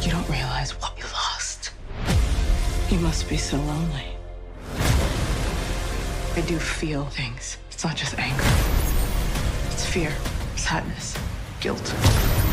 You don't realize what you lost. You must be so lonely. I do feel things. It's not just anger. It's fear, sadness, guilt.